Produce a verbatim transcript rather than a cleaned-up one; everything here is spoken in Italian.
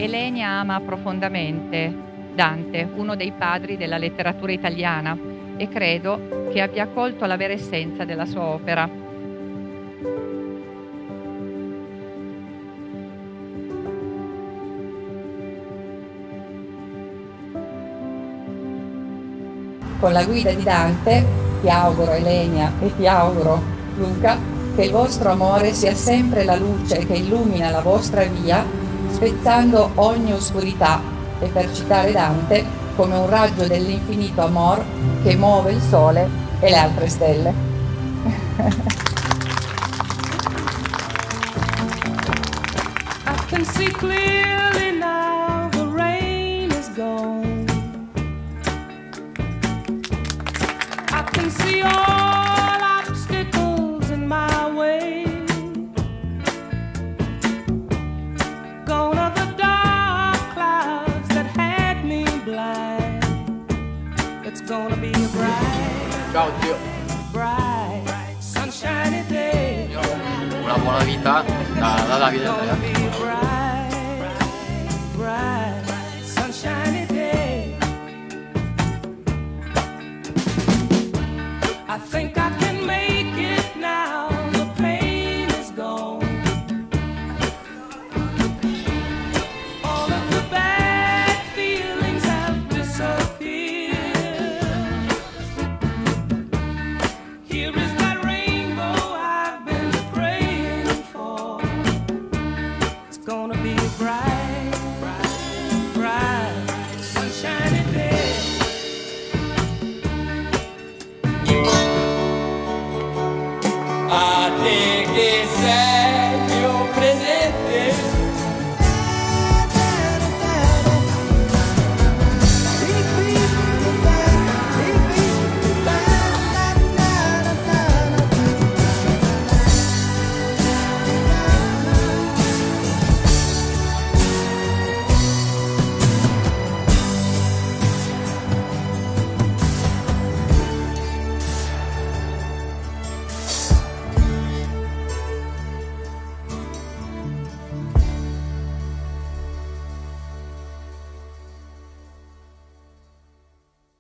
Elenia ama profondamente Dante, uno dei padri della letteratura italiana, e credo che abbia colto la vera essenza della sua opera. Con la guida di Dante ti auguro, Elenia, e ti auguro, Luca, che il vostro amore sia sempre la luce che illumina la vostra via, spezzando ogni oscurità e, per citare Dante, come un raggio dell'infinito amor che muove il sole e le altre stelle. I can see clearly now the rain is gone. I can see all obstacles in my way. Gone are the dark clouds that had me blind. It's gonna be a bright, Ciao zio. bright, sunshiny day. Una buona vita da, da Davide.